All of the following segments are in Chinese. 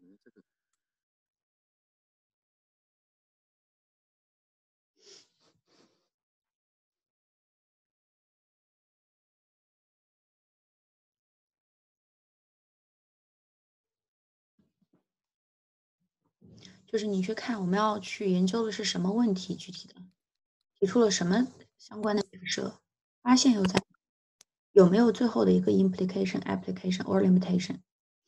就是你去看我们要去研究的是什么问题，具体的提出了什么相关的假设，发现又在有没有最后的一个 implication、application or limitation。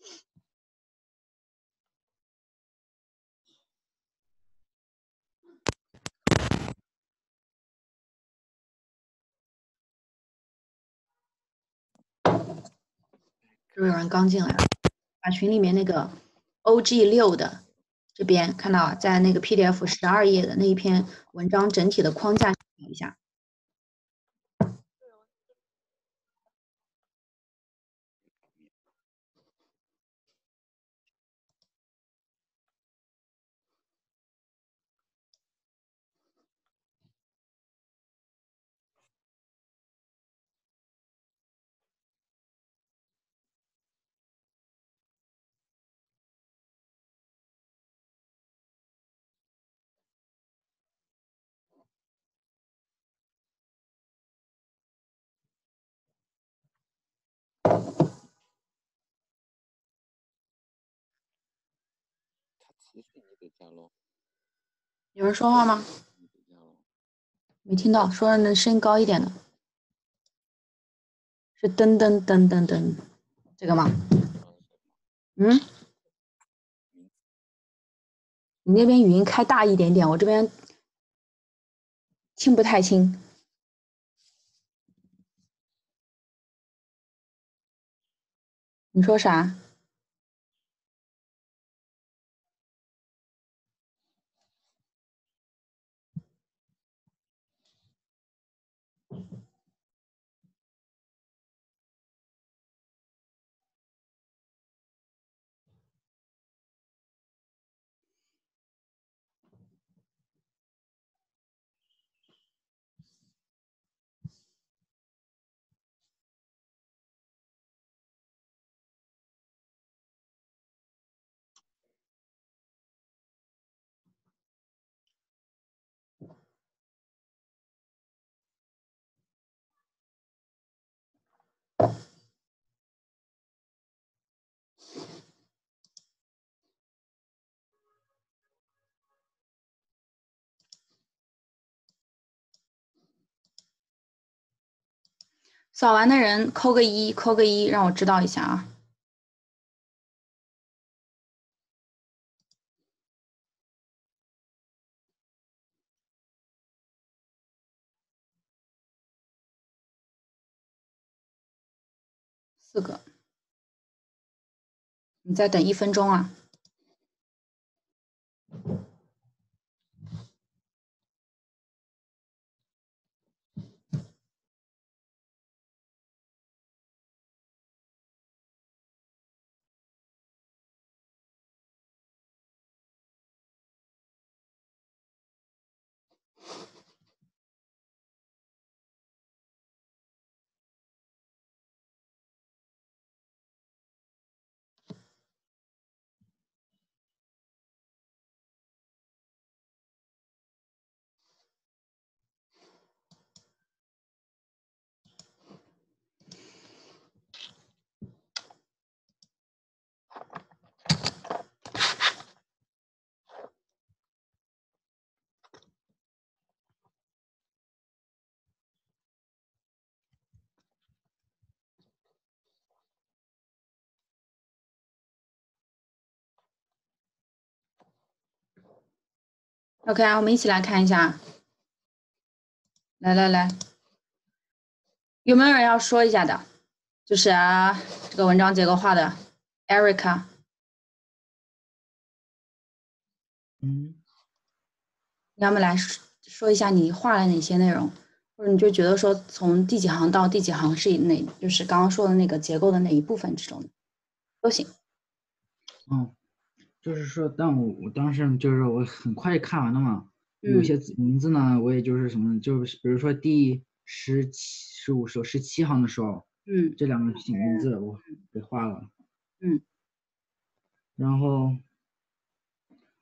是不是有人刚进来了？把群里面那个 OG6的这边看到，在那个 PDF 12页的那一篇文章整体的框架找一下。有人说话吗？没听到，说能声音高一点的。是噔噔噔噔噔，这个吗？嗯，你那边语音开大一点点，我这边听不太清。你说啥？扫完的人扣个一，扣个一，让我知道一下啊。4个，你再等1分钟啊。OK 啊，我们一起来看一下。来来来，有没有人要说一下的？就是这个文章结构化的 Erica。你要么来说一下你画了哪些内容，或者你就觉得说从第几行到第几行是哪，就是刚刚说的那个结构的哪一部分之中的都行。 就是说，但我当时就是我很快看完了嘛，有些名字呢，我也就是什么，就是比如说第15、17行的时候，这2个名字我给画了，然后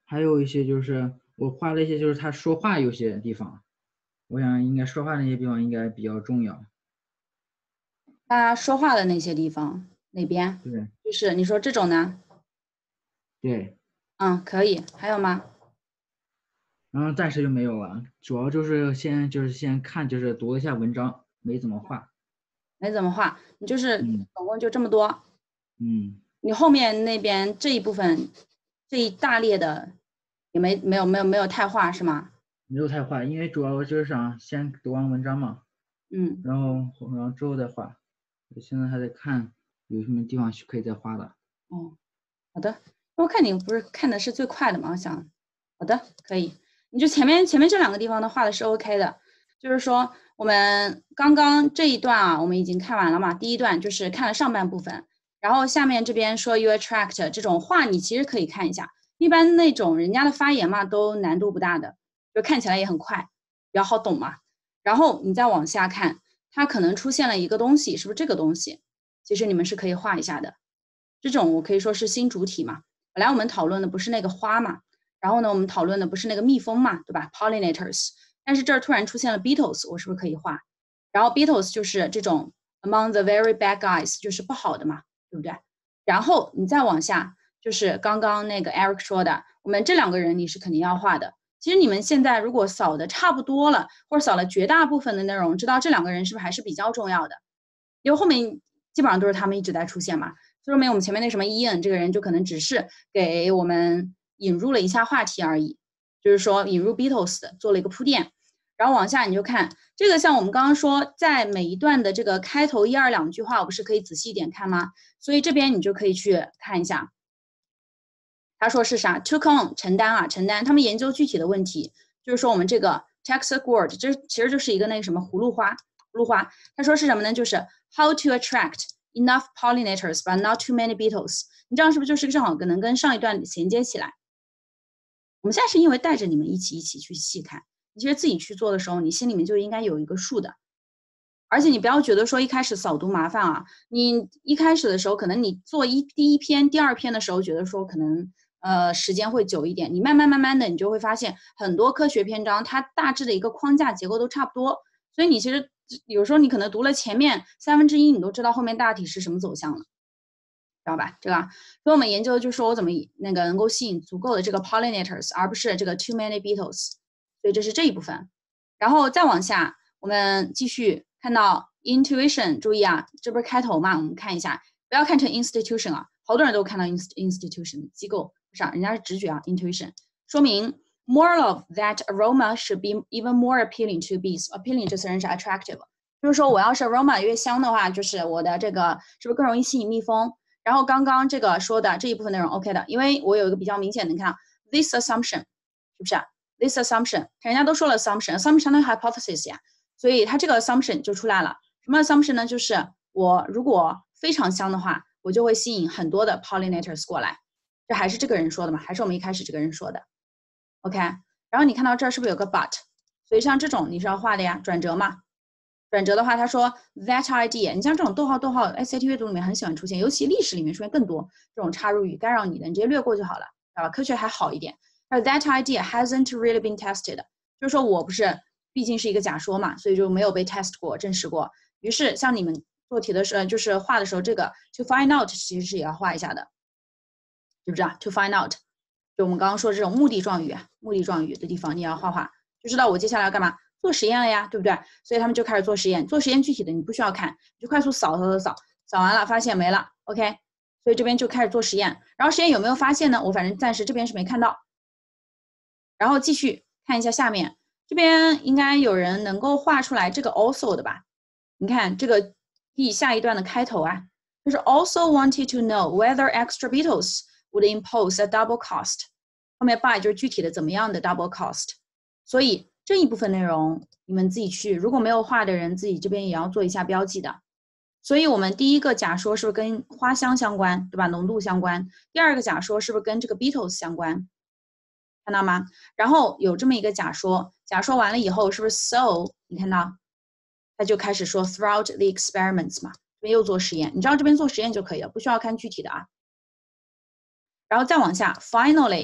还有一些就是我画了一些，就是他说话有些地方，我想应该说话那些地方应该比较重要。 他说话的那些地方哪边？ 对就是你说这种呢？ 对， 嗯，可以。还有吗？ 然后暂时就没有了，主要就是先看就是读了一下文章，没怎么画。 没怎么画，你就是嗯总共就这么多。 嗯， 你后面那边这一部分这一大列的也没有太画是吗？ 没有太画，因为主要就是想先读完文章嘛， 嗯。 然后之后再画。我现在还在看有什么地方是可以再画的。 哦，好的。我看你不是看的是最快的吗？我想，好的，可以。你就前面这两个地方的画的是 OK 的，就是说我们刚刚这一段啊，我们已经看完了嘛。第一段就是看了上半部分，然后下面这边说 you attract 这种话，你其实可以看一下。一般那种人家的发言嘛，都难度不大的，就看起来也很快，比较好懂嘛。然后你再往下看，它可能出现了一个东西，是不是这个东西？其实你们是可以画一下的。这种我可以说是新主体嘛。本来我们讨论的不是那个花嘛，然后呢，我们讨论的不是那个蜜蜂嘛，对吧 ？pollinators。但是这儿突然出现了 beetles，我是不是可以画？然后 beetles 就是这种 among the very bad guys，就是不好的嘛，对不对？然后你再往下，就是刚刚那个 Eric 说的，我们这两个人你是肯定要画的。其实你们现在如果扫的差不多了，或者扫了绝大部分的内容，知道这两个人是不是还是比较重要的？因为后面基本上都是他们一直在出现嘛。说明我们前面那什么 Ian 这个人就可能只是给我们引入了一下话题而已，就是说引入 Beatles 的做了一个铺垫。然后往下你就看这个，像我们刚刚说，在每一段的这个开头一二两句话，我不是可以仔细一点看吗？所以这边你就可以去看一下，他说是啥 ？Took on 承担啊，承担。他们研究具体的问题，就是说我们这个 text word，这其实就是一个那个什么葫芦花，葫芦花。他说是什么呢？就是 how to attract enough pollinators but not too many beetles。你这样是不是就是正好能跟上一段衔接起来？我们现在是因为带着你们一起去细看，你其实自己去做的时候，你心里面就应该有一个数的。而且你不要觉得说一开始扫读麻烦啊，你一开始的时候可能你做第一篇、第二篇的时候，觉得说可能时间会久一点，你慢慢的你就会发现很多科学篇章它大致的一个框架结构都差不多，所以你其实有时候你可能读了前面1/3，你都知道后面大体是什么走向了。知道吧？这个，所以我们研究的就是说我怎么那个能够吸引足够的这个 pollinators，而不是这个 too many beetles。所以这是这一部分。然后再往下，我们继续看到 intuition，注意啊，这不是开头嘛？我们看一下，不要看成 institution 啊，好多人都看到 institution 机构，不是啊，人家是直觉啊 intuition，说明 more of that aroma should be even more appealing to bees。appealing 这词人是 attractive，就是说我要是 aroma 越香的话，就是我的这个是不是更容易吸引蜜蜂？然后刚刚这个说的这一部分内容 OK 的，因为我有一个比较明显的，你看 this assumption 是不是？this assumption， 人家都说了 assumption 相当于 hypothesis 呀，所以它这个 assumption 就出来了。什么 assumption 呢？就是我如果非常香的话，我就会吸引很多的 pollinators 过来。这还是这个人说的吗？还是我们一开始这个人说的 ？OK。然后你看到这儿是不是有个 but？所以像这种你是要画的呀，转折嘛。转折的话，他说 that idea， 你像这种逗号逗号 ，SAT 阅读里面很喜欢出现，尤其历史里面出现更多这种插入语干扰你的，你直接略过就好了，知道吧？科学还好一点。而 that idea hasn't really been tested， 就是说我不是，毕竟是一个假说嘛，所以就没有被 test 过、证实过。于是像你们做题的时候，就是画的时候，这个 to find out 其实是也要画一下的，知不知道 ？to find out， 就我们刚刚说这种目的状语的地方，你也要画画，就知道我接下来要干嘛。做实验了呀，对不对？所以他们就开始做实验。做实验具体的你不需要看，你就快速扫完了，发现没了 ，OK。所以这边就开始做实验。然后实验有没有发现呢？我反正暂时这边是没看到。然后继续看一下下面，这边应该有人能够画出来这个 also 的吧？你看这个下一段的开头啊，就是 also wanted to know whether extra beetles would impose a double cost。后面 by 就是具体的怎么样的 double cost。所以这一部分内容你们自己去，如果没有画的人自己这边也要做一下标记的。所以我们第一个假说是不是跟花香相关，对吧？浓度相关。第二个假说是不是跟这个 beetles 相关？看到吗？然后有这么一个假说，假说完了以后是不是 so 你看到他就开始说 throughout the experiments 嘛，这边又做实验，你知道这边做实验就可以了，不需要看具体的啊。然后再往下 finally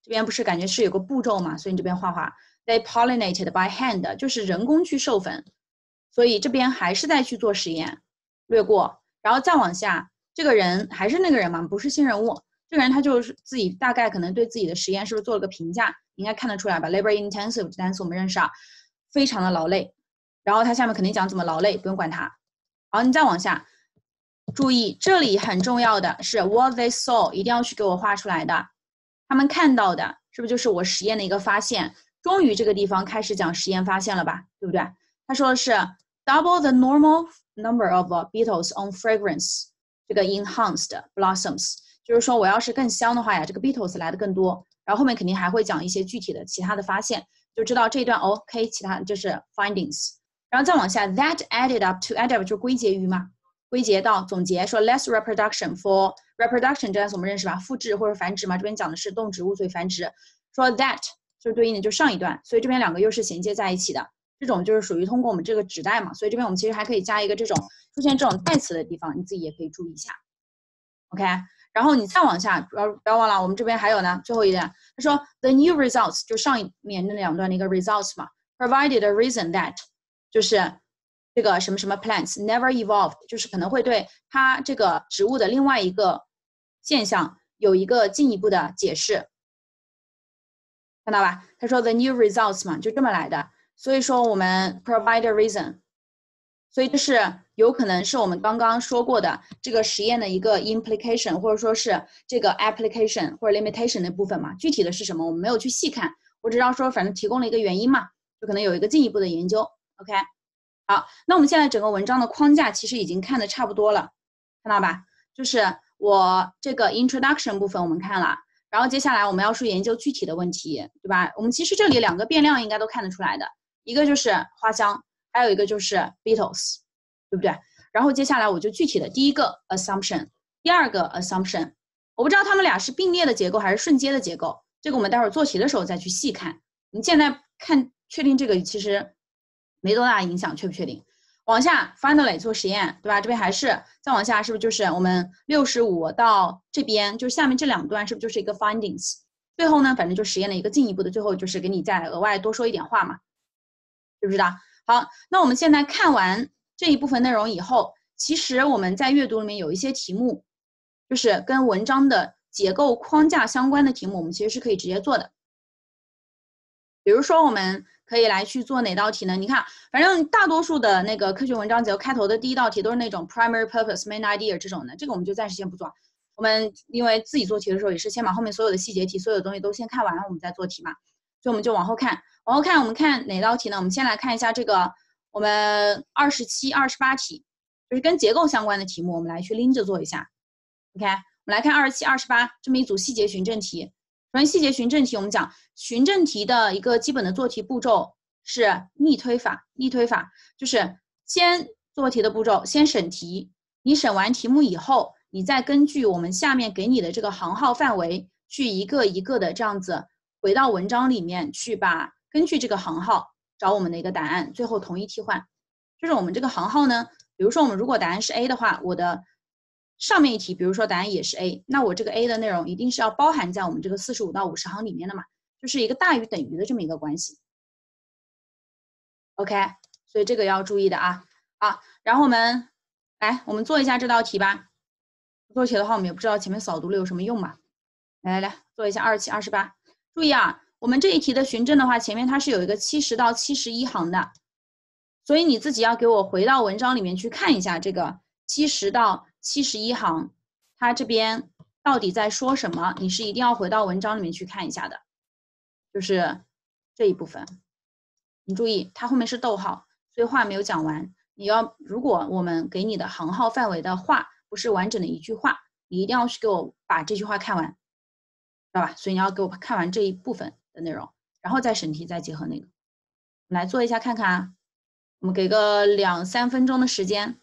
这边不是感觉是有个步骤嘛，所以你这边画画。They pollinated by hand， 就是人工去授粉，所以这边还是在去做实验，略过，然后再往下，这个人还是那个人嘛，不是新人物。这个人他就是自己大概可能对自己的实验是不是做了个评价，应该看得出来吧 ？Labor intensive 这单词我们认识啊，非常的劳累。然后他下面肯定讲怎么劳累，不用管他。好，你再往下，注意这里很重要的是 what they saw， 一定要去给我画出来的。他们看到的是不是就是我实验的一个发现？终于这个地方开始讲实验发现了吧，对不对？他说的是 double the normal number of beetles on fragrance， 这个 enhanced blossoms， 就是说我要是更香的话呀，这个 beetles 来的更多。然后后面肯定还会讲一些具体的其他的发现，就知道这一段 OK， 其他就是 findings。然后再往下 that added up to add up 就归结于嘛，归结到总结说 less reproduction for reproduction 这样我们认识吧，复制或者繁殖嘛，这边讲的是动植物所以繁殖，说 that 就是对应的就上一段，所以这边两个又是衔接在一起的，这种就是属于通过我们这个指代嘛，所以这边我们其实还可以加一个这种出现这种代词的地方，你自己也可以注意一下 OK。 然后你再往下不要忘了我们这边还有呢，最后一段他说 the new results 就上面那两段的一个 results 嘛 provided a reason that 就是这个什么什么 plants never evolved， 就是可能会对它这个植物的另外一个现象有一个进一步的解释，看到吧？他说 the new results 嘛，就这么来的。所以说我们 provide a reason， 所以这是有可能是我们刚刚说过的这个实验的一个 implication， 或者说是这个 application 或者 limitation 的部分嘛。具体的是什么，我们没有去细看，我只知道说反正提供了一个原因嘛，就可能有一个进一步的研究。OK。好，那我们现在整个文章的框架其实已经看的差不多了，看到吧？就是我这个 introduction 部分我们看了，然后接下来我们要去研究具体的问题，对吧？我们其实这里两个变量应该都看得出来的，一个就是花香，还有一个就是 beetles， 对不对？然后接下来我就具体的第一个 assumption， 第二个 assumption， 我不知道他们俩是并列的结构还是顺接的结构，这个我们待会儿做题的时候再去细看。你现在看确定这个其实没多大影响，确不确定？往下 finally 做实验，对吧？这边还是再往下，是不是就是我们65到这边，就是下面这两段是不是就是一个 findings？ 最后呢，反正就实验的一个进一步的，最后就是给你再额外多说一点话嘛，知不知道？好，那我们现在看完这一部分内容以后，其实我们在阅读里面有一些题目，就是跟文章的结构框架相关的题目，我们其实是可以直接做的。比如说我们可以来去做哪道题呢？你看，反正大多数的那个科学文章结构开头的第一道题都是那种 primary purpose main idea 这种的，这个我们就暂时先不做。我们因为自己做题的时候也是先把后面所有的细节题、所有的东西都先看完，我们再做题嘛，所以我们就往后看。往后看，我们看哪道题呢？我们先来看一下这个我们27、28题，就是跟结构相关的题目，我们来去拎着做一下。OK， 我们来看27、28这么一组细节循证题。首先，细节循证题，我们讲循证题的一个基本的做题步骤是逆推法。逆推法就是先做题的步骤，先审题。你审完题目以后，你再根据我们下面给你的这个行号范围，去一个一个的这样子回到文章里面去根据这个行号找我们的一个答案，最后统一替换。就是我们这个行号呢，比如说我们如果答案是 A 的话，我的上面一题，比如说答案也是 A， 那我这个 A 的内容一定是要包含在我们这个45到50行里面的嘛，就是一个大于等于的这么一个关系。OK， 所以这个要注意的啊。好，然后我们做一下这道题吧。做题的话，我们也不知道前面扫读了有什么用嘛。来做一下27、28。注意啊，我们这一题的循证的话，前面它是有一个70到71行的，所以你自己要给我回到文章里面去看一下这个70到71行，它这边到底在说什么？你是一定要回到文章里面去看一下的，就是这一部分。你注意，它后面是逗号，所以话没有讲完。如果我们给你的行号范围的话不是完整的一句话，你一定要去给我把这句话看完，知道吧？所以你要给我看完这一部分的内容，然后再审题，再结合那个。我们来做一下看看啊，我们给个2、3分钟的时间。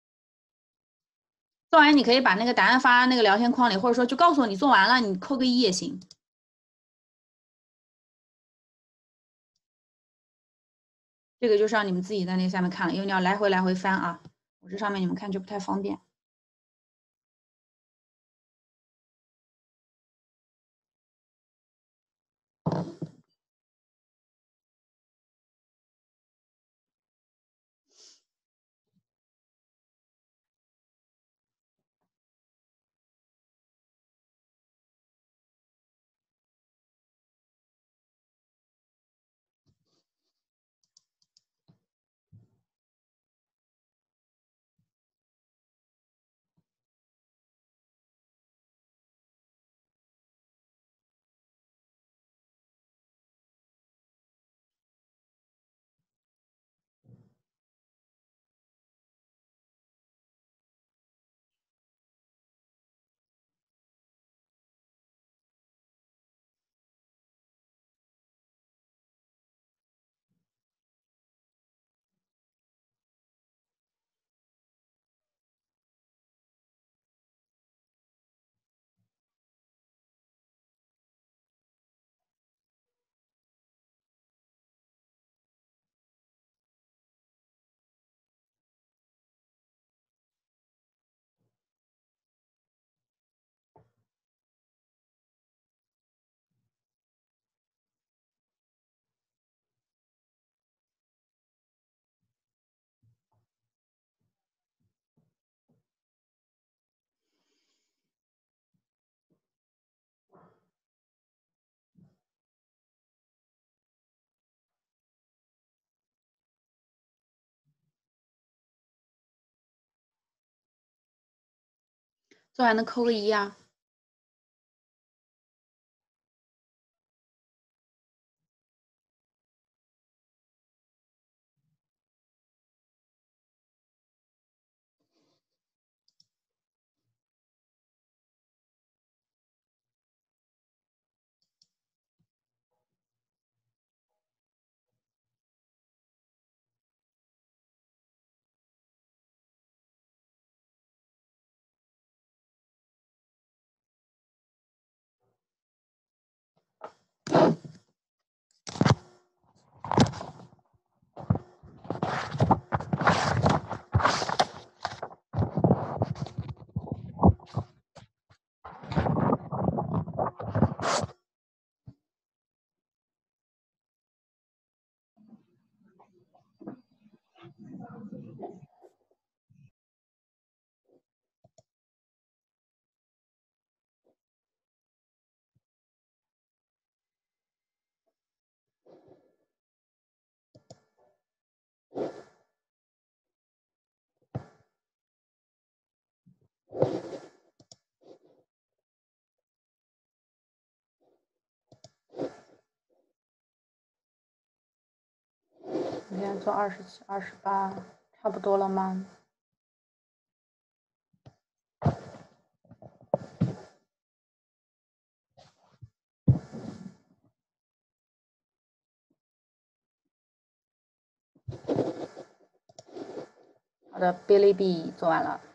做完你可以把那个答案发那个聊天框里，或者说就告诉我你做完了，你扣个1也行。这个就是让你们自己在那下面看了，因为你要来回翻啊，我这上面你们看就不太方便。 做完的扣个1啊。你现在做27、28，差不多了吗？好的 ，Billy B 做完了。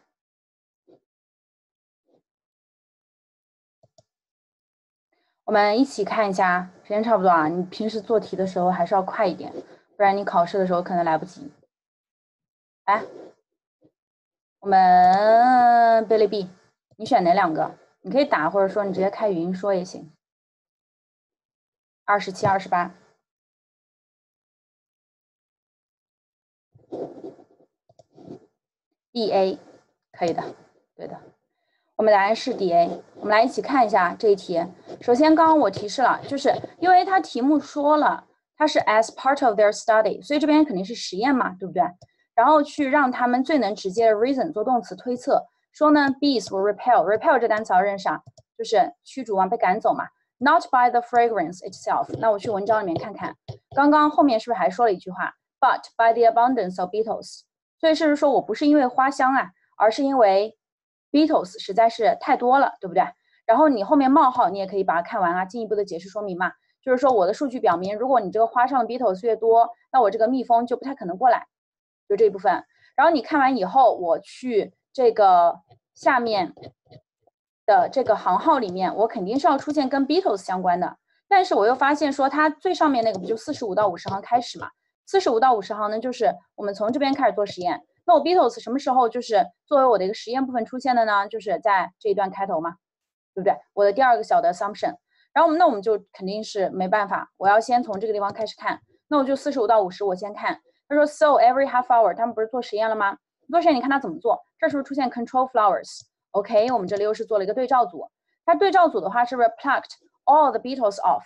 我们一起看一下，时间差不多啊。你平时做题的时候还是要快一点，不然你考试的时候可能来不及。来，我们 Billy B， 你选哪2个？你可以打，或者说你直接开语音说也行。27、28。DA 可以的，对的。我们答案是 DA。我们来一起看一下这一题。首先，刚刚我提示了，就是因为它题目说了它是 as part of their study， 所以这边肯定是实验嘛，对不对？然后去让他们最能直接的 reason 做动词推测，说呢 bees were repel 这单词要认啥？就是驱逐嘛，被赶走嘛。Not by the fragrance itself。那我去文章里面看看，刚刚后面是不是还说了一句话 ？But by the abundance of beetles。所以是不是说我不是因为花香啊，而是因为 beetles 实在是太多了，对不对？然后你后面冒号你也可以把它看完啊，进一步的解释说明嘛。就是说我的数据表明，如果你这个花上的 beetles 越多，那我这个蜜蜂就不太可能过来，就这一部分。然后你看完以后，我去这个下面的这个行号里面，我肯定是要出现跟 beetles 相关的。但是我又发现说，它最上面那个不就45到50行开始嘛？45到50行呢，就是我们从这边开始做实验。那我 beetles 什么时候就是作为我的一个实验部分出现的呢？就是在这一段开头嘛，对不对？我的第2个小的 assumption。然后那我们就肯定是没办法，我要先从这个地方开始看。那我就45到50，我先看。他说 so every half hour， 他们不是做实验了吗？做实验你看他怎么做？这是不是出现 control flowers？OK， 我们这里又是做了一个对照组。它对照组的话是不是 plucked all the beetles off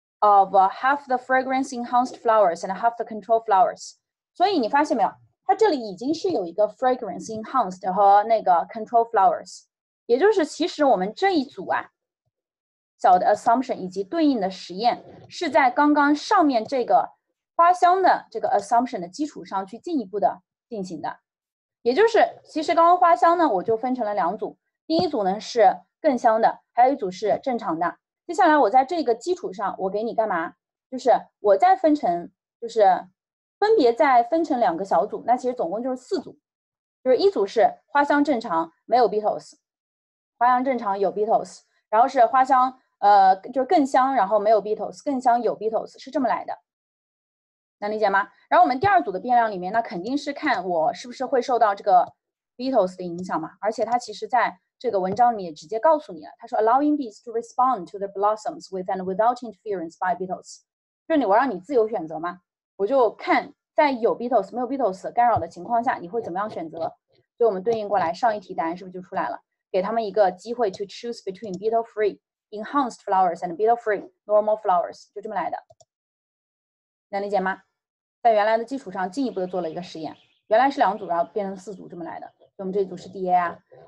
of half the fragrance enhanced flowers and half the control flowers？ 所以你发现没有？它这里已经是有一个 fragrance enhanced 和那个 control flowers， 也就是其实我们这一组啊，小的 assumption 以及对应的实验是在刚刚上面这个花香的这个 assumption 的基础上去进一步的进行的。也就是其实刚刚花香呢，我就分成了2组，第一组呢是更香的，还有一组是正常的。接下来我在这个基础上，我给你干嘛？就是我再分成，就是分别再分成2个小组，那其实总共就是4组，就是一组是花香正常没有 beetles， 花香正常有 beetles， 然后是花香就是更香，然后没有 beetles， 更香有 beetles， 是这么来的。能理解吗？然后我们第2组的变量里面，那肯定是看我是不是会受到这个 beetles 的影响嘛。而且它其实在这个文章里也直接告诉你了，他说 allowing bees to respond to the blossoms with and without interference by beetles， 就是我让你自由选择嘛，我就看在有 beetles 没有 beetles 干扰的情况下，你会怎么样选择。所以我们对应过来上一题答案是不是就出来了？给他们一个机会 to choose between beetle free enhanced flowers and beetle free normal flowers， 就这么来的。能理解吗？在原来的基础上进一步的做了一个实验，原来是2组，然后变成4组这么来的。所以我们这一组是 DA 啊。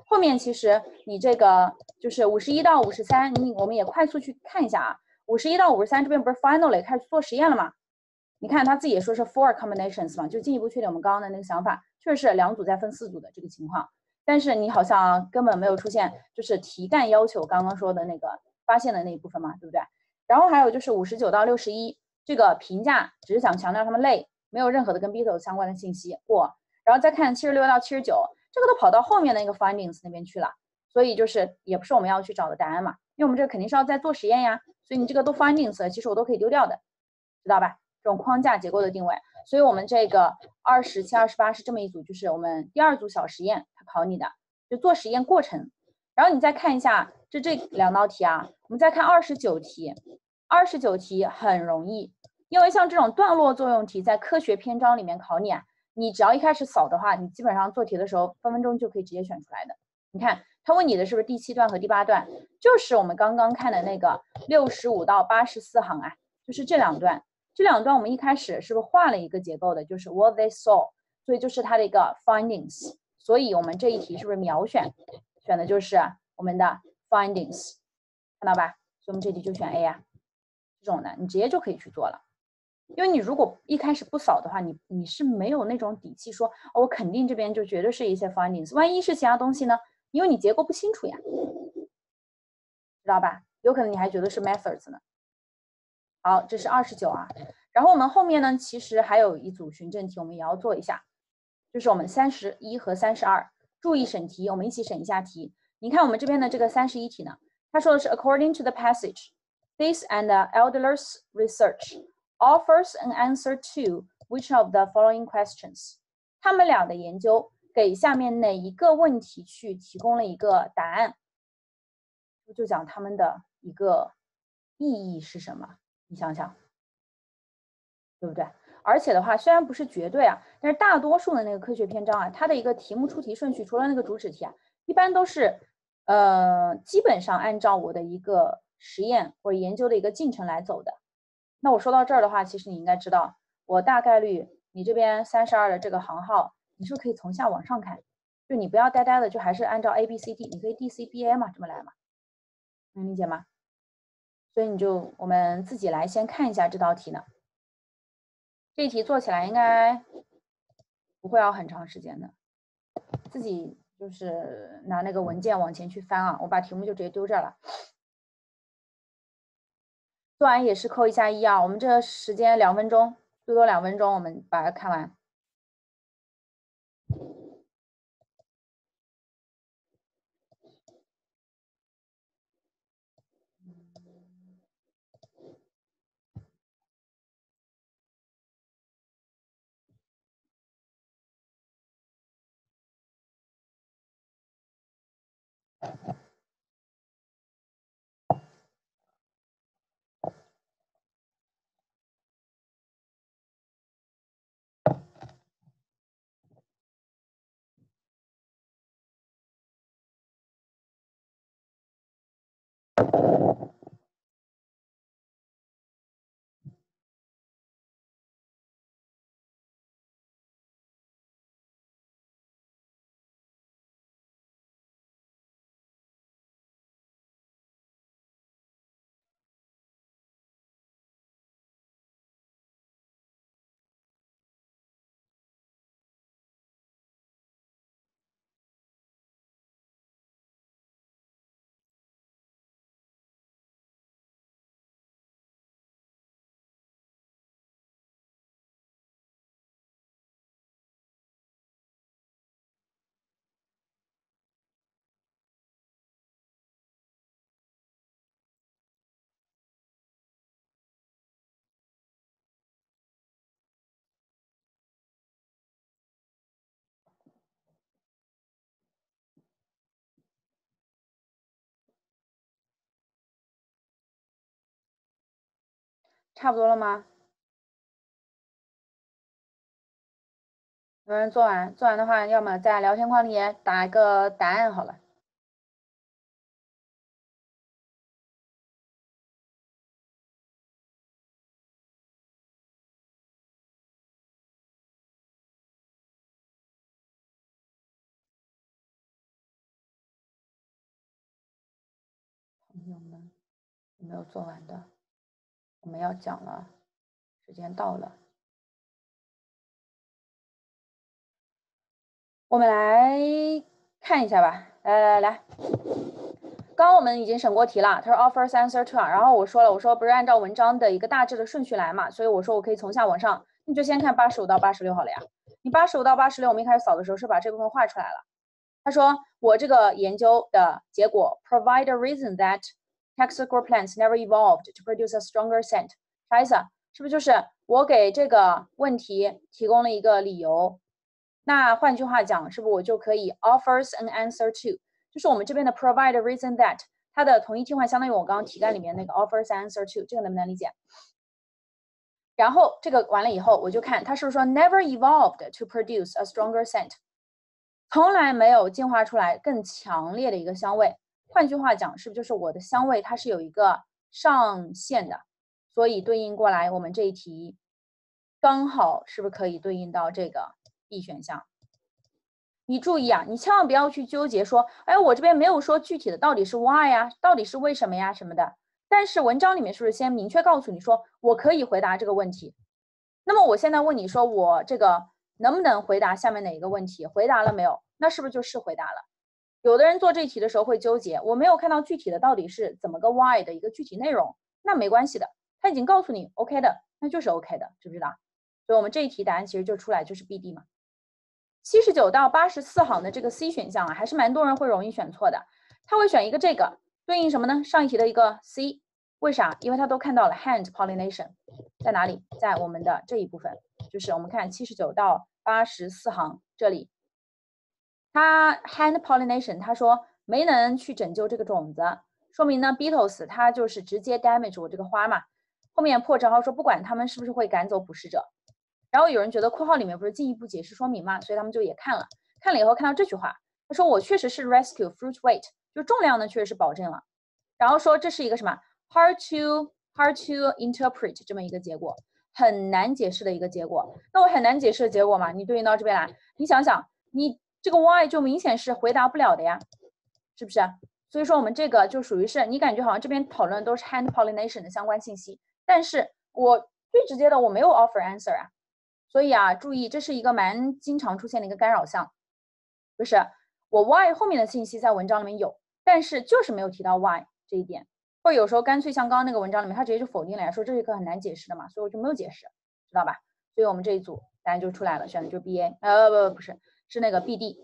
后面其实你这个就是51到53，我们也快速去看一下啊。51到53这边不是 finally 开始做实验了吗？你看他自己也说是 4 combinations 嘛，就进一步确定我们刚刚的那个想法，确实是2组再分4组的这个情况。但是你好像根本没有出现就是题干要求刚刚说的那个发现的那一部分嘛，对不对？然后还有就是59到61这个评价，只是想强调他们类，没有任何的跟 Beatles 相关的信息过。然后再看76到79，这个都跑到后面的那个 findings 那边去了，所以就是也不是我们要去找的答案嘛，因为我们这个肯定是要再做实验呀，所以你这个都 findings 了，其实我都可以丢掉的，知道吧？这种框架结构的定位，所以我们这个27、28是这么一组，就是我们第2组小实验，它考你的就做实验过程。然后你再看一下这2道题啊，我们再看29题，29题很容易，因为像这种段落作用题在科学篇章里面考你啊，你只要一开始扫的话，你基本上做题的时候分分钟就可以直接选出来的。你看他问你的是不是第7段和第8段，就是我们刚刚看的那个65到84行啊，就是这2段。这2段我们一开始是不是画了一个结构的，就是 what they saw， 所以就是它的一个 findings， 所以我们这一题是不是秒选，选的就是我们的 findings， 看到吧？所以我们这题就选 A 啊，这种的你直接就可以去做了。因为你如果一开始不扫的话，你是没有那种底气说，哦，我肯定这边就绝对是一些 findings， 万一是其他东西呢？因为你结构不清楚呀，知道吧？有可能你还觉得是 methods 呢。好，这是29啊。然后我们后面呢，其实还有一组循证题，我们也要做一下，就是我们31和32，注意审题，我们一起审一下题。你看我们这边的这个31题呢，他说的是 according to the passage, this and Adler's research offers an answer to which of the following questions？ 他们俩的研究给下面哪一个问题去提供了一个答案？就讲他们的一个意义是什么？你想想，对不对？而且的话，虽然不是绝对啊，但是大多数的那个科学篇章啊，它的一个题目出题顺序，除了那个主旨题啊，一般都是基本上按照我的一个实验或者研究的一个进程来走的。那我说到这儿的话，其实你应该知道，我大概率你这边32的这个行号，你是可以从下往上看，就你不要呆呆的，就还是按照 A B C D， 你可以 D C B A 嘛，这么来嘛，能理解吗？所以我们自己来先看一下这道题呢。这题做起来应该不会要很长时间的，自己就是拿那个文件往前去翻啊，我把题目就直接丢这儿了。做完也是扣一下1啊，我们这时间2分钟，最多2分钟，我们把它看完。差不多了吗？有人做完，做完的话，要么在聊天框里打一个答案好了。 朋友们，有没有做完的？我们要讲了，时间到了。 我们来看一下吧，来，刚刚我们已经审过题了，他说 offers answer to 啊，然后我说了，我说不是按照文章的一个大致的顺序来嘛，所以我说我可以从下往上，你就先看85到86好了呀。你85到86，我们一开始扫的时候是把这部分画出来了。他说我这个研究的结果 provide a reason that taxocore plants never evolved to produce a stronger scent， 啥意思啊？是不是就是我给这个问题提供了一个理由？那换句话讲，是不是我就可以 offers an answer to， 就是我们这边的 provide a reason that， 它的同义替换相当于我刚刚题干里面那个 offers an answer to， 这个能不能理解？然后这个完了以后，我就看它是不是说 never evolved to produce a stronger scent， 从来没有进化出来更强烈的一个香味。换句话讲，是不是就是我的香味它是有一个上限的？所以对应过来，我们这一题刚好是不是可以对应到这个 B 选项？你注意啊，你千万不要去纠结说，哎，我这边没有说具体的到底是 why 呀，到底是为什么呀什么的。但是文章里面是不是先明确告诉你说，我可以回答这个问题？那么我现在问你说，我这个能不能回答下面哪一个问题？回答了没有？那是不是就是回答了？有的人做这题的时候会纠结，我没有看到具体的到底是怎么个 why 的一个具体内容，那没关系的，他已经告诉你 OK 的，那就是 OK 的，知不知道？所以我们这一题答案其实就出来就是 BD 嘛。79到84行的这个 C 选项啊，还是蛮多人会容易选错的。他会选一个这个，对应什么呢？上一题的一个 C， 为啥？因为他都看到了 hand pollination 在哪里？在我们的这一部分，就是我们看79到84行这里，他 hand pollination， 他说没能去拯救这个种子，说明呢 beetles 它就是直接 damage 我这个花嘛。后面破折号说不管他们是不是会赶走捕食者。然后有人觉得括号里面不是进一步解释说明嘛，所以他们就也看了，看了以后看到这句话，他说我确实是 rescue fruit weight， 就重量呢确实是保证了，然后说这是一个什么 hard to interpret 这么一个结果，很难解释的一个结果。那我很难解释的结果嘛，你对应到这边来，你想想，你这个 why 就明显是回答不了的呀，是不是？所以说我们这个就属于是你感觉好像这边讨论都是 hand pollination 的相关信息，但是我最直接的我没有 offer answer 啊。所以啊，注意，这是一个蛮经常出现的一个干扰项，就是我 why 后面的信息在文章里面有，但是就是没有提到 why 这一点，或者有时候干脆像刚刚那个文章里面，他直接就否定了呀，说这是一个很难解释的嘛，所以我就没有解释，知道吧？所以我们这一组答案就出来了，选的就是 BA，不是，是那个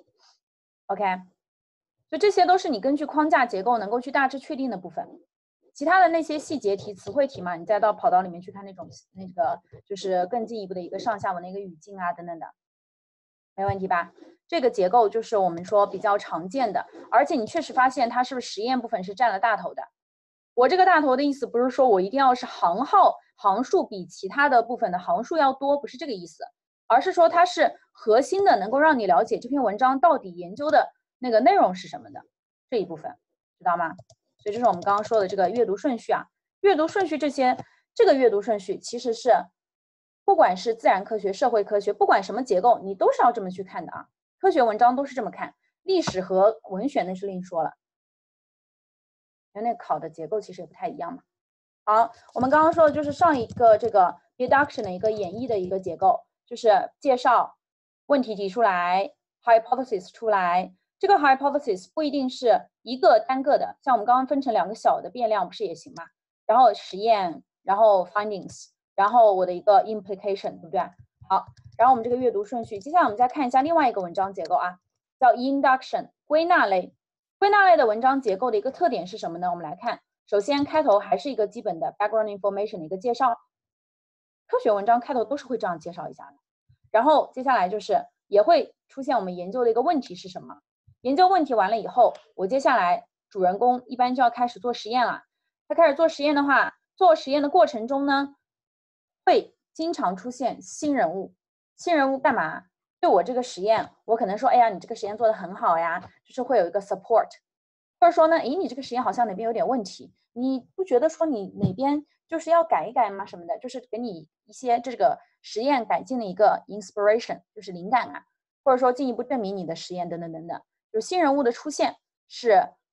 BD，OK，所以这些都是你根据框架结构能够去大致确定的部分。其他的那些细节题、词汇题嘛，你再到跑道里面去看那种那个，就是更进一步的一个上下文的一个语境啊等等的，没问题吧？这个结构就是我们说比较常见的，而且你确实发现它是不是实验部分是占了大头的？我这个大头的意思不是说我一定要是行号行数比其他的部分的行数要多，不是这个意思，而是说它是核心的，能够让你了解这篇文章到底研究的那个内容是什么的这一部分，知道吗？所以这是我们刚刚说的这个阅读顺序啊，阅读顺序这个阅读顺序其实是，不管是自然科学、社会科学，不管什么结构，你都是要这么去看的啊。科学文章都是这么看，历史和文选那是另说了，因为那考的结构其实也不太一样嘛。好，我们刚刚说的就是上一个这个 deduction 的一个演绎的一个结构，就是介绍问题提出来 ，hypothesis 出来。这个 hypothesis 不一定是一个单个的，像我们刚刚分成2个小的变量不是也行吗？然后实验，然后 findings， 然后我的一个 implication， 对不对？好，然后我们这个阅读顺序，接下来我们再看一下另外一个文章结构啊，叫 induction 归纳类。归纳类的文章结构的一个特点是什么呢？我们来看。首先，开头还是一个基本的 background information 的一个介绍，科学文章开头都是会这样介绍一下的。然后接下来就是也会出现我们研究的一个问题是什么。研究问题完了以后，我接下来主人公一般就要开始做实验了。他开始做实验的话，做实验的过程中呢，会经常出现新人物。新人物干嘛？对我这个实验，我可能说，哎呀，你这个实验做得很好呀，就是会有一个 support。或者说呢，诶，你这个实验好像哪边有点问题，你不觉得说你哪边就是要改一改吗？什么的，就是给你一些这个实验改进的一个 inspiration， 就是灵感啊，或者说进一步证明你的实验等等等等。就新人物的出现是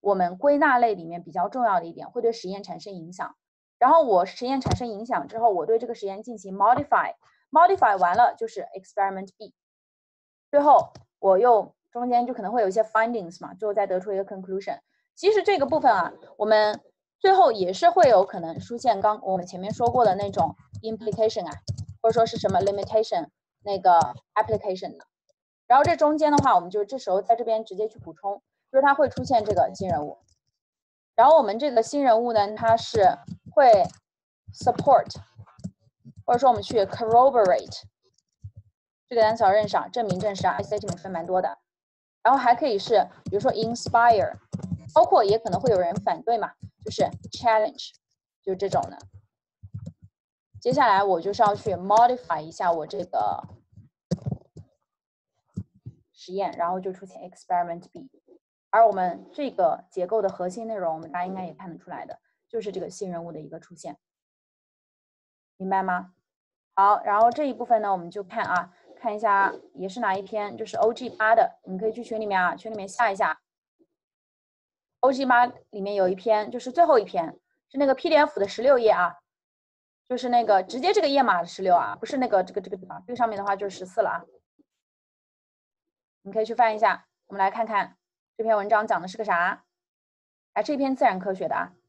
我们归纳类里面比较重要的一点，会对实验产生影响。然后我实验产生影响之后，我对这个实验进行 modify 完了就是 experiment B。最后我又中间就可能会有一些 findings 嘛，最后再得出一个 conclusion。其实这个部分啊，我们最后也是会有可能出现刚我们前面说过的那种 implication 啊，或者说是什么 limitation 那个 application 的。然后这中间的话，我们就这时候在这边直接去补充，就是它会出现这个新人物。然后我们这个新人物呢，它是会 support， 或者说我们去 corroborate。这个单词要认上，证明证实啊 ，SAT 里面分蛮多的。然后还可以是，比如说 inspire， 包括也可能会有人反对嘛，就是 challenge， 就是这种的。接下来我就是要去 modify 一下我这个实验，然后就出现 experiment B。而我们这个结构的核心内容，我们大家应该也看得出来的，就是这个新人物的一个出现，明白吗？好，然后这一部分呢，我们就看啊。看一下也是哪一篇，就是 OG8的，你可以去群里面啊，群里面下一下。OG8里面有一篇，就是最后一篇，是那个 PDF 的16页啊，就是那个直接这个页码的16啊，不是那个这个地方，这个上面的话就是14了啊。你可以去翻一下，我们来看看这篇文章讲的是个啥。哎，这篇自然科学的啊。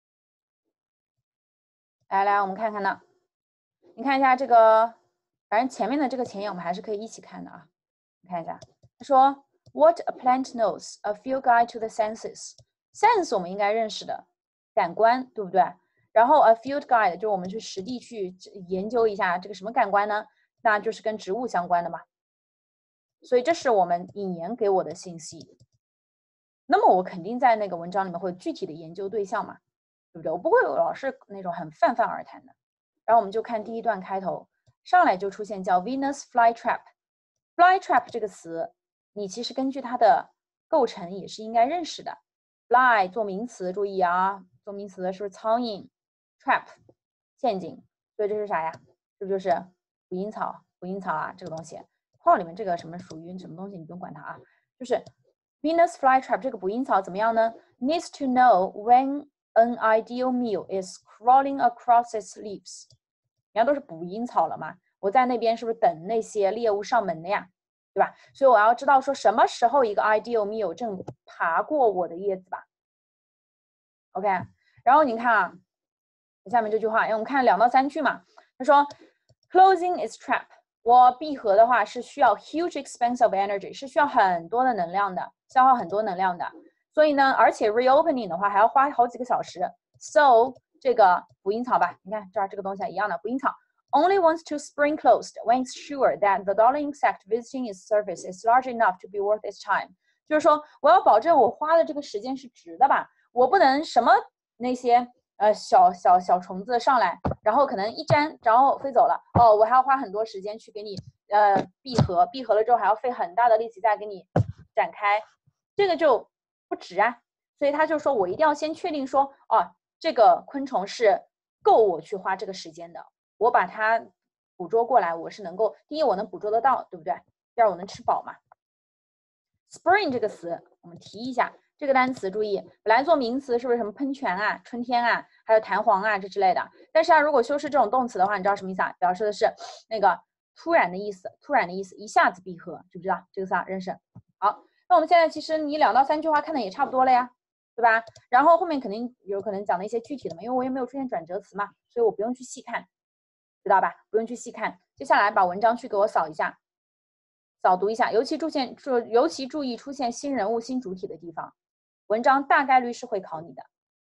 来，我们看看呢，你看一下这个。反正前面的这个前言我们还是可以一起看的啊，你看一下，他说 What a plant knows, a field guide to the senses. Sense 我们应该认识的，感官，对不对？然后 a field guide 就是我们去实地去研究一下这个什么感官呢？那就是跟植物相关的嘛。所以这是我们引言给我的信息。那么我肯定在那个文章里面会有具体的研究对象嘛，对不对？我不会老是那种很泛泛而谈的。然后我们就看第一段开头。上来就出现叫 Venus flytrap。flytrap 这个词，你其实根据它的构成也是应该认识的。fly 做名词，注意啊，做名词的是不是苍蝇 ？trap 陷阱，所以这是啥呀？这就是捕蝇草啊，这个东西。括号里面这个什么属于什么东西，你不用管它啊。就是 Venus flytrap 这个捕蝇草怎么样呢 ？Needs to know when an ideal meal is crawling across its leaves。人家都是捕蝇草了嘛，我在那边是不是等那些猎物上门的呀，对吧？所以我要知道说什么时候一个 ideal meal 正爬过我的叶子吧。OK， 然后你看啊，下面这句话，我们看2到3句嘛。他说 ，closing is trap。我闭合的话是需要 huge expense of energy， 是需要很多的能量的，消耗很多能量的。所以呢，而且 reopening 的话还要花好几个小时。So 这个捕蝇草吧，你看这儿这个东西一样的，捕蝇草 only wants to spring closed when it's sure that the darling insect visiting its surface is large enough to be worth its time。就是说，我要保证我花的这个时间是值的吧，我不能什么那些小虫子上来，然后可能一粘，然后飞走了。哦，我还要花很多时间去给你闭合，闭合了之后还要费很大的力气再给你展开，这个就不值啊。所以他就说我一定要先确定说，哦。这个昆虫是够我去花这个时间的，我把它捕捉过来，我是能够，第一我能捕捉得到，对不对？第二我能吃饱嘛。Spring 这个词我们提一下，这个单词注意，本来做名词是不是什么喷泉啊、春天啊，还有弹簧啊这之类的？但是啊，如果修饰这种动词的话，你知道什么意思啊？表示的是那个突然的意思，一下子闭合，知不知道这个词啊？认识？好，那我们现在其实你2到3句话看的也差不多了呀。对吧？然后后面肯定有可能讲的一些具体的嘛，因为我也没有出现转折词嘛，所以我不用去细看，知道吧？不用去细看。接下来把文章去给我扫一下，扫读一下，尤其注意出现新人物、新主体的地方，文章大概率是会考你的，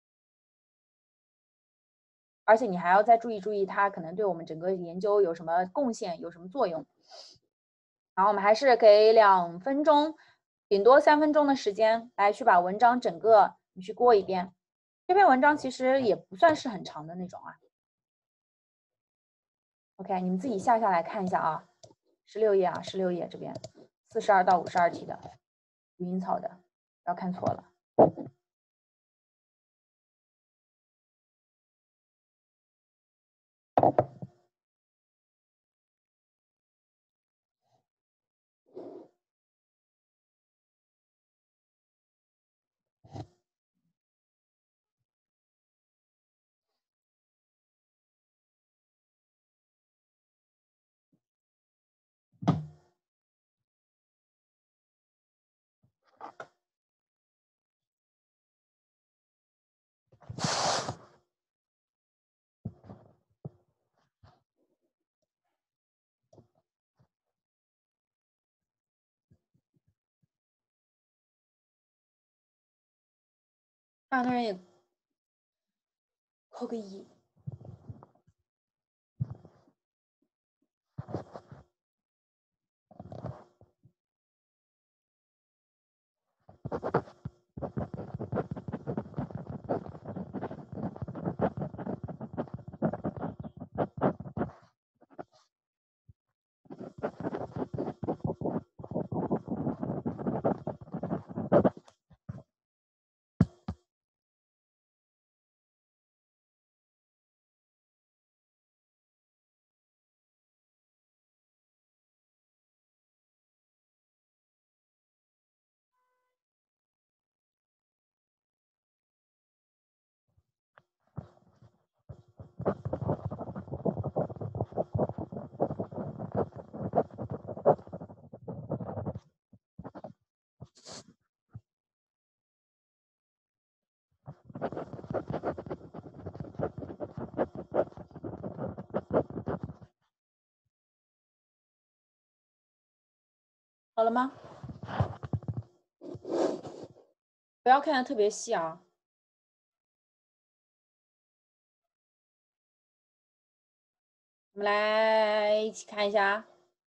而且你还要再注意它可能对我们整个研究有什么贡献，有什么作用。然后我们还是给2分钟，顶多3分钟的时间来去把文章整个你去过一遍。这篇文章其实也不算是很长的那种啊。OK， 你们自己下来看一下啊，16页啊，16页这边42到52题的捕蝇草的，不要看错了。 大多人也扣个1。好了吗？不要看得特别细啊。我们来一起看一下。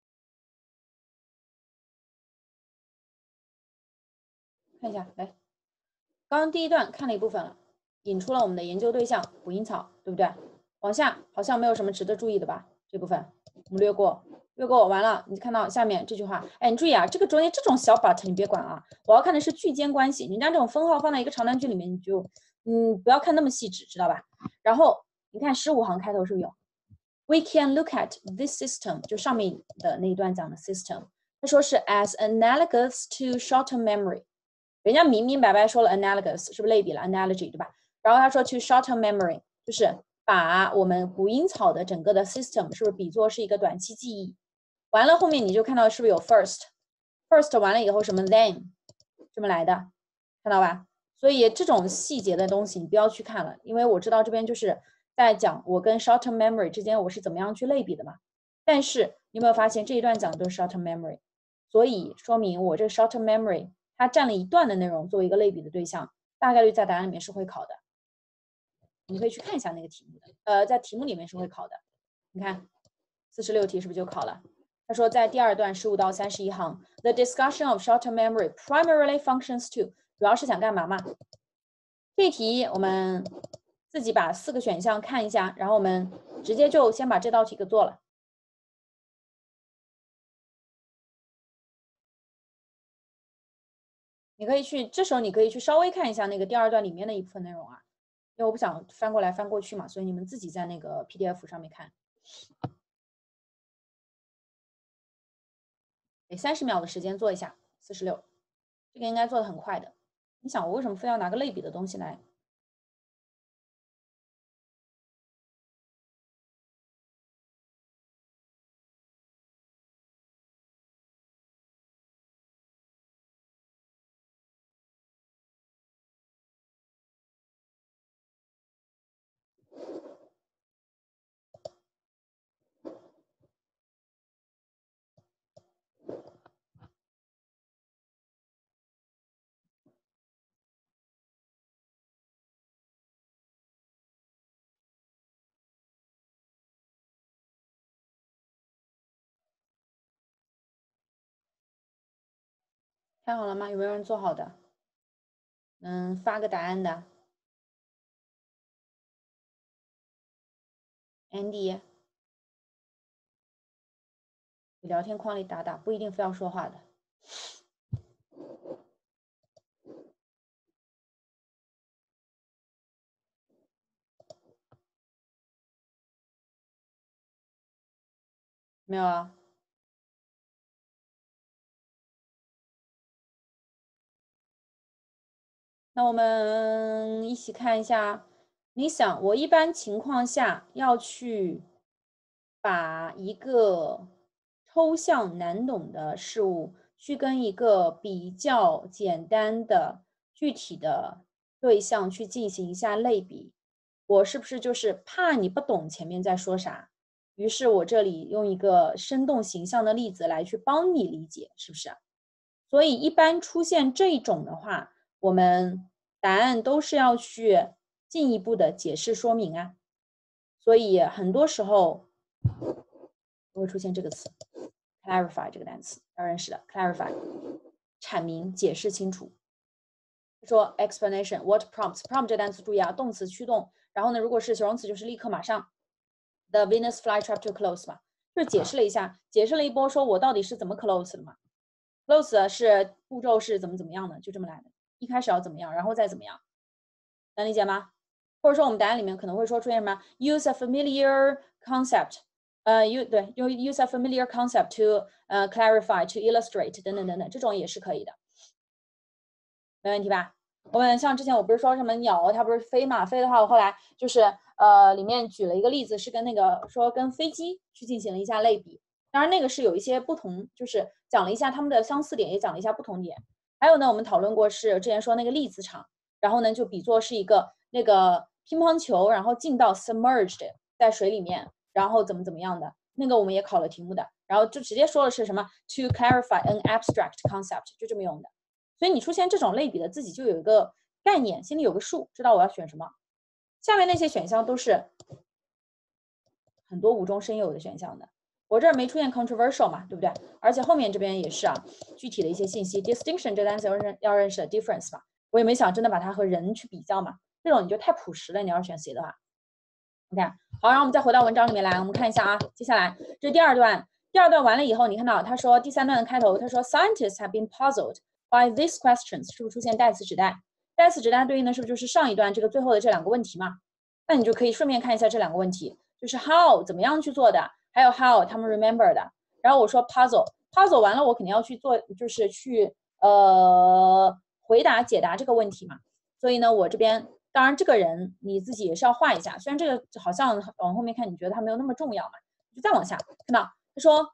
看一下，来，刚刚第一段看了一部分了，引出了我们的研究对象捕蝇草，对不对？往下好像没有什么值得注意的吧？这部分我们略过，略过完了，你看到下面这句话，哎，你注意啊，这个中间这种小 but 你别管啊，我要看的是句间关系。人家这种分号放在一个长难句里面，你就不要看那么细致，知道吧？然后你看15行开头是不是有 ？We can look at this system， 就上面的那一段讲的 system， 他说是 as analogous to short-term memory。人家明明白白说了 analogous， 是不是类比了 analogy， 对吧？然后他说 to short-term memory， 就是把我们捕蝇草的整个的 system 是不是比作是一个短期记忆？完了后面你就看到是不是有 first 完了以后什么 then 这么来的，看到吧？所以这种细节的东西你不要去看了，因为我知道这边就是在讲我跟 short-term memory 之间我是怎么样去类比的嘛。但是你有没有发现这一段讲的都是 short-term memory， 所以说明我这个 short-term memory 它占了一段的内容作为一个类比的对象，大概率在答案里面是会考的。你可以去看一下那个题目的，在题目里面是会考的。你看46题是不是就考了？他说在第二段15到31行 ，The discussion of short-term memory primarily functions to， 主要是想干嘛嘛？这题我们自己把4个选项看一下，然后我们直接就先把这道题给做了。你可以去，这时候你可以去稍微看一下那个第二段里面的一部分内容啊，因为我不想翻过来翻过去嘛，所以你们自己在那个 PDF 上面看。给30秒的时间做一下46，这个应该做的很快的。你想我为什么非要拿个类比的东西来？看好了吗？有没有人做好的？发个答案的 ，Andy， 你聊天框里打打，不一定非要说话的。没有啊？那我们一起看一下。你想，我一般情况下要去把一个抽象难懂的事物，去跟一个比较简单的具体的对象去进行一下类比，我是不是就是怕你不懂前面在说啥？于是我这里用一个生动形象的例子来去帮你理解，是不是？所以一般出现这种的话，我们答案都是要去进一步的解释说明啊。所以很多时候会出现这个词 clarify 这个单词，要认识的 clarify 阐明解释清楚。说 explanation what prompts prompt 这个单词注意啊，动词驱动，然后呢如果是形容词就是立刻马上 the Venus flytrap to close 嘛，就是解释了一下，解释了一波说我到底是怎么 close 的嘛， close 是步骤是怎么样的，就这么来的，一开始要怎么样，然后再怎么样，能理解吗？或者说我们答案里面可能会说出现什么 use a familiar concept use a familiar concept to clarify to illustrate 等等等等，这种也是可以的，没问题吧？我们像之前我不是说什么鸟它不是飞嘛，飞的话我后来就是里面举了一个例子，是跟那个说跟飞机去进行了一下类比，当然那个是有一些不同，就是讲了一下它们的相似点，也讲了一下不同点。还有呢我们讨论过是之前说那个粒子场，然后呢就比作是一个那个乒乓球，然后进到 submerged 在水里面，然后怎么样的，那个我们也考了题目的，然后就直接说的是什么 to clarify an abstract concept， 就这么用的。所以你出现这种类比的，自己就有一个概念，心里有个数，知道我要选什么。下面那些选项都是很多无中生有的选项的，我这儿没出现 controversial 嘛，对不对？而且后面这边也是啊，具体的一些信息 distinction 这单词要认识的 difference 嘛，我也没想真的把它和人去比较嘛，这种你就太朴实了，你要选 C 的话。OK， 好，然后我们再回到文章里面来，我们看一下啊，接下来这是第二段，第二段完了以后，你看到他说第三段的开头，他说 scientists have been puzzled by these questions， 是不是出现代词指代？代词指代对应的是不是就是上一段这个最后的这两个问题嘛？那你就可以顺便看一下这两个问题，就是 how 怎么样去做的，还有 how 他们 remember 的。然后我说 puzzle 完了，我肯定要去做，就是去回答解答这个问题嘛。所以呢，我这边当然这个人你自己也是要画一下，虽然这个好像往后面看你觉得他没有那么重要嘛，就再往下看到他说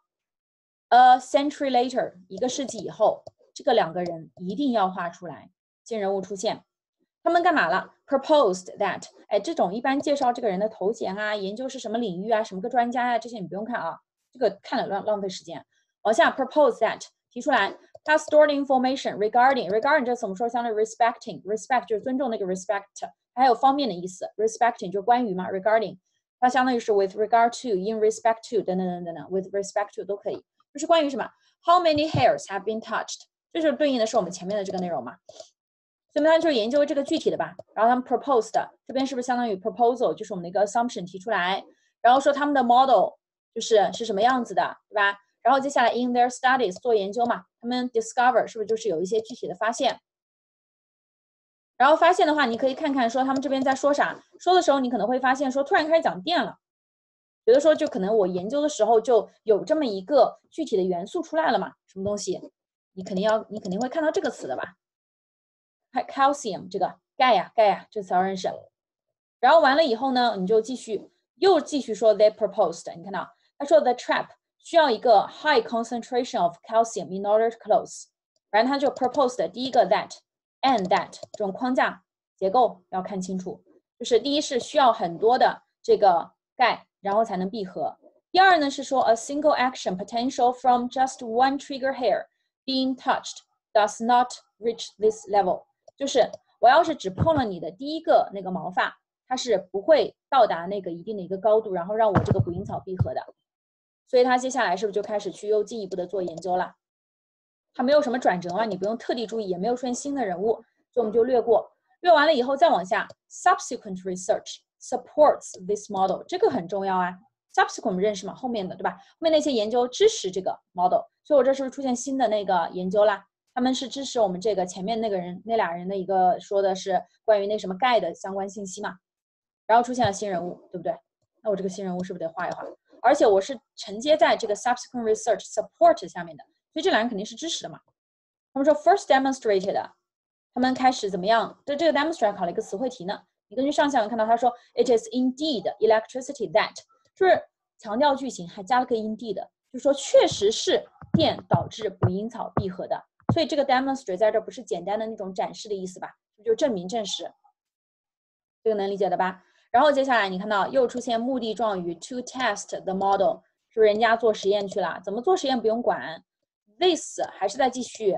a century later 一个世纪以后，这个两个人一定要画出来，新人物出现。他们干嘛了 ？Proposed that， 哎，这种一般介绍这个人的头衔啊，研究是什么领域啊，什么个专家啊，这些你不用看啊，这个看了浪费时间。往下 propose that 提出来，他 stored information regarding 这词我们说相当于 respect 就是尊重那个 respect， 还有方面的意思 ，respecting 就是关于嘛 ，regarding 它相当于是 with regard to、in respect to 等等，with respect to 都可以，就是关于什么 ？How many hairs have been touched？ 这就是对应的是我们前面的这个内容嘛。所以他就是研究这个具体的吧，然后他们 proposed 这边是不是相当于 proposal， 就是我们的一个 assumption 提出来，然后说他们的 model 是什么样子的，对吧？然后接下来 in their studies 做研究嘛，他们 discover 是不是就是有一些具体的发现？然后发现的话，你可以看看说他们这边在说啥，说的时候你可能会发现说突然开始讲电了，有的时候就可能我研究的时候就有这么一个具体的元素出来了嘛，什么东西？你肯定会看到这个词的吧？calcium 这个钙呀，这词要认识。然后完了以后呢，你就继续说 they proposed， 你看到他说 the trap 需要一个 high concentration of calcium in order to close， 然后他就 proposed 第一个 that and that 这种框架结构要看清楚，就是第一是需要很多的这个钙，然后才能闭合。第二呢是说 a single action potential from just one trigger hair being touched does not reach this level。就是我要是只碰了你的第一个那个毛发，它是不会到达那个一定的一个高度，然后让我这个捕蝇草闭合的。所以他接下来是不是就开始去又进一步的做研究了？他没有什么转折嘛，你不用特地注意，也没有出现新的人物，所以我们就略过。略完了以后再往下 ，subsequent research supports this model， 这个很重要啊。subsequent 我们认识嘛，后面的对吧？后面那些研究支持这个 model， 所以我这是不是出现新的那个研究啦？他们是支持我们这个前面那俩人的一个说的是关于那什么钙的相关信息嘛，然后出现了新人物，对不对？那我这个新人物是不是得画一画？而且我是承接在这个 subsequent research support 下面的，所以这俩人肯定是支持的嘛。他们说 first demonstrated， 他们开始怎么样？对这个 demonstrate 考了一个词汇题呢。你根据上下文看到他说 it is indeed electricity that， 就是强调句型还加了个 indeed， 就是说确实是电导致捕蝇草闭合的。所以这个 demonstrate 在这不是简单的那种展示的意思吧，就是证明证实，这个能理解的吧？然后接下来你看到又出现目的状语 to test the model， 是不是人家做实验去了？怎么做实验不用管 ，this 还是在继续，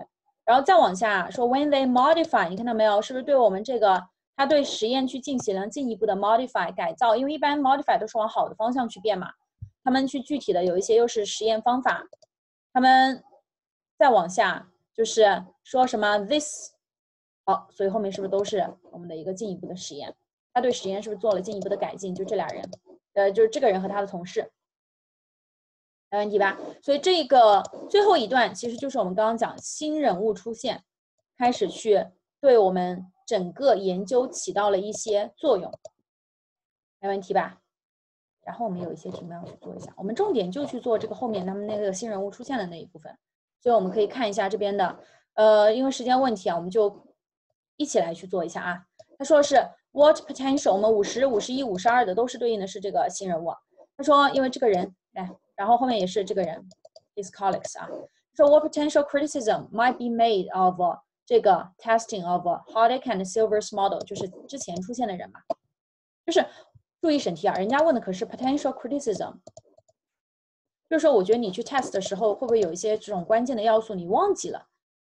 然后再往下说 when they modify， 你看到没有？是不是对我们这个它对实验去进行了进一步的 modify 改造？因为一般 modify 都是往好的方向去变嘛。他们去具体的有一些又是实验方法，他们再往下就是说什么 this， 好，所以后面是不是都是我们的一个进一步的实验？他对实验是不是做了进一步的改进？就这俩人，就是这个人和他的同事，没问题吧？所以这个最后一段其实就是我们刚刚讲新人物出现，开始去对我们整个研究起到了一些作用，没问题吧？然后我们有一些题目要去做一下，我们重点就去做这个后面他们那个新人物出现的那一部分，所以我们可以看一下这边的，因为时间问题啊，我们就一起来去做一下啊。他说是 what potential， 我们50、51、52的都是对应的是这个新人物。他说因为这个人，来，然后后面也是这个人 his colleagues 啊，说 what potential criticism might be made of 这个 testing of Hardick and Silver's model， 就是之前出现的人嘛，就是注意审题啊，人家问的可是 potential criticism， 就是说我觉得你去 test 的时候会不会有一些这种关键的要素你忘记了，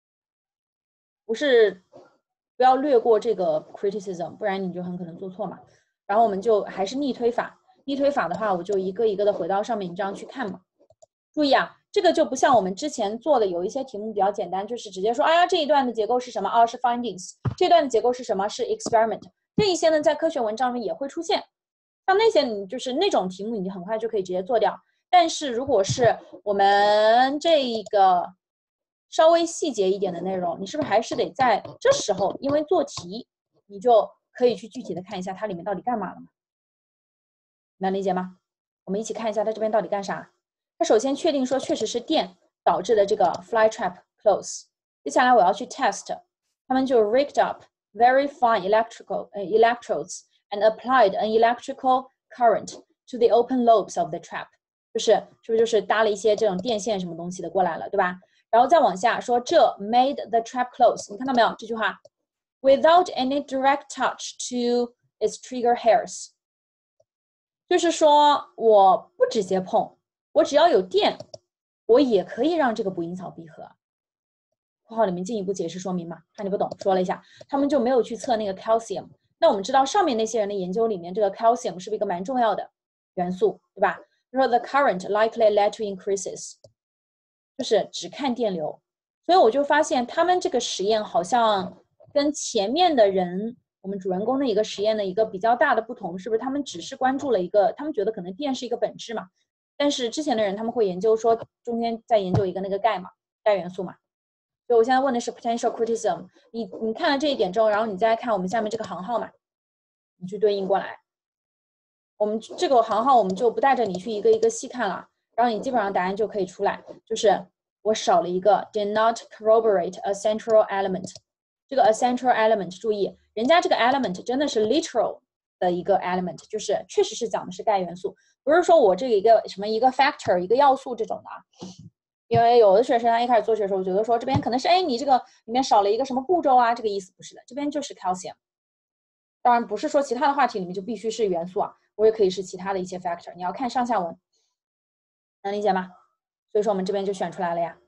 不要略过这个 criticism， 不然你就很可能做错嘛。然后我们就还是逆推法，逆推法的话我就一个一个的回到上面，你这样去看嘛。注意啊，这个就不像我们之前做的有一些题目比较简单，就是直接说，哎呀这一段的结构是什么啊？是 findings， 这段的结构是什么？是 experiment。这一些呢在科学文章里也会出现。像那些你就是那种题目，你很快就可以直接做掉。但是如果是我们这一个稍微细节一点的内容，你是不是还是得在这时候，因为做题，你就可以去具体的看一下它里面到底干嘛了嘛？能理解吗？我们一起看一下它这边到底干啥。它首先确定说确实是电导致的这个 fly trap close。接下来我要去 test， 他们就 rigged up very fine electrodes and applied an electrical current to the open lobes of the trap， 是不是就是搭了一些这种电线什么东西的过来了，对吧？然后再往下说，这 made the trap close， 你看到没有这句话 ？Without any direct touch to its trigger hairs， 就是说我不直接碰，我只要有电，我也可以让这个捕蝇草闭合。括号里面进一步解释说明嘛，怕你不懂，说了一下，他们就没有去测那个 calcium。那我们知道上面那些人的研究里面，这个 calcium 是不是一个蛮重要的元素，对吧？说 the current likely led to increases， 就是只看电流。所以我就发现他们这个实验好像跟前面的人，我们主人公的一个实验的一个比较大的不同，是不是他们只是关注了一个，他们觉得可能电是一个本质嘛，但是之前的人他们会研究说中间再研究一个那个钙嘛，钙元素嘛。所以我现在问的是 potential criticism， 你看了这一点之后，然后你再看我们下面这个行号嘛，你去对应过来。我们这个行号我们就不带着你去一个一个细看了，然后你基本上答案就可以出来，就是我少了一个 did not corroborate a central element。 这个 a central element 注意，人家这个 element 真的是 literal 的一个 element， 就是确实是讲的是钙元素，不是说我这一个什么一个 factor 一个要素这种的啊。因为有的学生他一开始做学的时候觉得说这边可能是你这个里面少了一个什么步骤啊，这个意思不是的，这边就是 calcium。 当然不是说其他的话题里面就必须是元素啊，我也可以是其他的一些 factor， 你要看上下文，能理解吗？所以说我们这边就选出来了呀。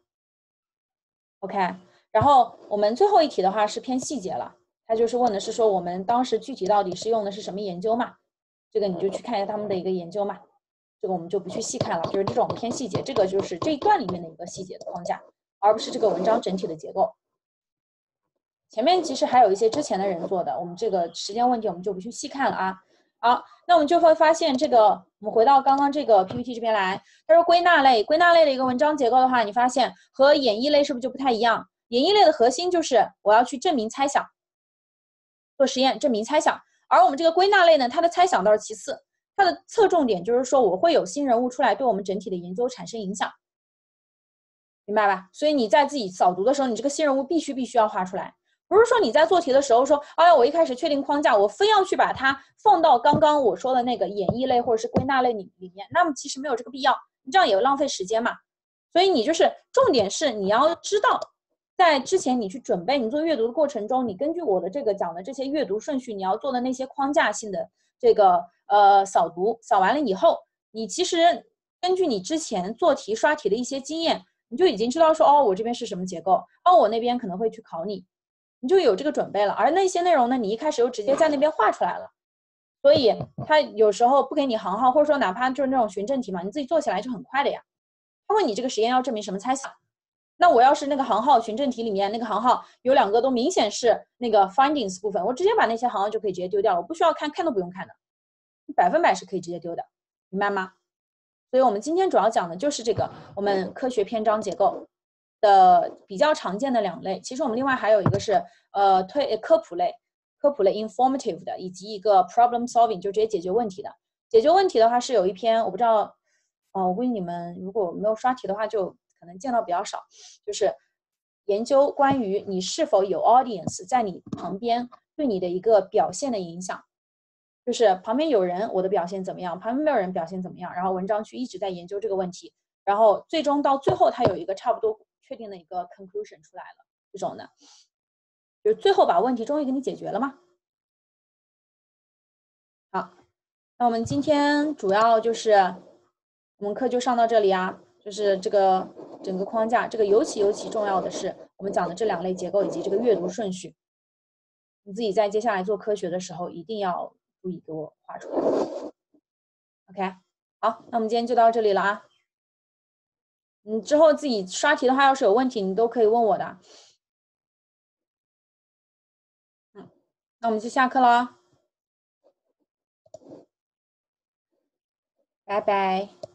OK， 然后我们最后一题的话是偏细节了，它就是问的是说我们当时具体到底是用的是什么研究嘛，这个你就去看一下他们的一个研究嘛，这个我们就不去细看了，就是这种偏细节，这个就是这一段里面的一个细节的框架，而不是这个文章整体的结构。前面其实还有一些之前的人做的，我们这个时间问题我们就不去细看了啊。好，那我们就会发现这个，我们回到刚刚这个 PPT 这边来，他说归纳类的一个文章结构的话，你发现和演绎类是不是就不太一样？演绎类的核心就是我要去证明猜想，做实验证明猜想，而我们这个归纳类呢，它的猜想倒是其次，它的侧重点就是说我会有新人物出来对我们整体的研究产生影响，明白吧？所以你在自己扫读的时候，你这个新人物必须要画出来，不是说你在做题的时候说，哎呀，我一开始确定框架，我非要去把它放到刚刚我说的那个演绎类或者是归纳类里面，那么其实没有这个必要，你这样也浪费时间嘛。所以你就是重点是你要知道，在之前你去准备，你做阅读的过程中，你根据我的这个讲的这些阅读顺序，你要做的那些框架性的这个扫读，扫完了以后，你其实根据你之前做题刷题的一些经验， 你就已经知道说，哦，我这边是什么结构，哦，我那边可能会去考你，你就有这个准备了。而那些内容呢，你一开始又直接在那边画出来了，所以他有时候不给你行号，或者说哪怕就是那种循证题嘛，你自己做起来就很快的呀。他问你这个实验要证明什么猜想，那我要是那个行号循证题里面那个行号有2个都明显是那个 findings 部分，我直接把那些行号就可以直接丢掉了，我不需要看，看都不用看的，100%是可以直接丢的，明白吗？所以我们今天主要讲的就是这个我们科学篇章结构的比较常见的2类。其实我们另外还有一个是科普类 informative 的，以及一个 problem solving 就直接解决问题的。解决问题的话是有一篇我不知道，我估计你们如果没有刷题的话就可能见到比较少，就是研究关于你是否有 audience 在你旁边对你的一个表现的影响。就是旁边有人，我的表现怎么样？旁边没有人，表现怎么样？然后文章去一直在研究这个问题，然后最终到最后，它有一个差不多确定的一个 conclusion 出来了。这种的，就是最后把问题终于给你解决了嘛。好，那我们今天主要就是我们课就上到这里啊，就是这个整个框架，这个尤其重要的是我们讲的这2类结构以及这个阅读顺序，你自己在接下来做科学的时候一定要注意给我画出来。OK， 好，那我们今天就到这里了啊。你之后自己刷题的话，要是有问题，你都可以问我的。那我们就下课了，拜拜。